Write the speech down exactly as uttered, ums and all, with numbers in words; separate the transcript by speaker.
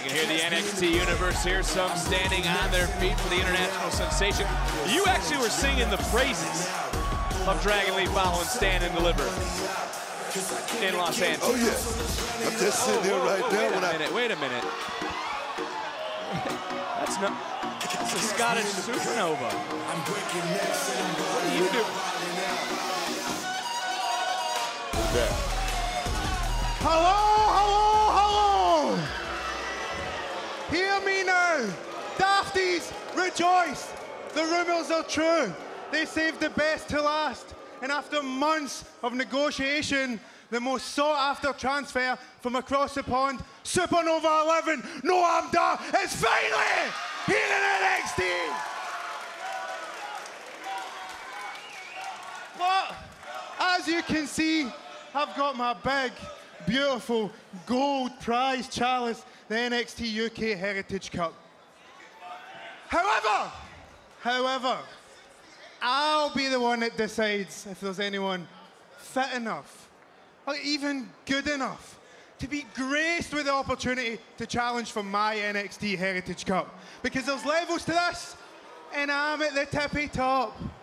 Speaker 1: can hear the N X T universe here, some standing on their feet for the international sensation. You actually were singing the praises of Dragon Lee Fowler and Stand and Deliver in Los Angeles.
Speaker 2: Oh, yeah. I'm just sitting here right
Speaker 1: oh,
Speaker 2: now.
Speaker 1: Wait a
Speaker 2: when
Speaker 1: minute,
Speaker 2: I...
Speaker 1: wait a minute. That's not, that's a Scottish supernova. What do you do?
Speaker 2: Who's that?
Speaker 3: Hello, hello, hello! Hear me now. Dafties, rejoice. The rumors are true. They saved the best to last. And after months of negotiation, the most sought-after transfer from across the pond, Supernova eleven, Noam Dar, is finally here in N X T! Well, as you can see, I've got my big, beautiful gold prize chalice, the N X T U K Heritage Cup. However, however, I'll be the one that decides if there's anyone fit enough, or even good enough, to be graced with the opportunity to challenge for my N X T Heritage Cup. Because there's levels to this, and I'm at the tippy top.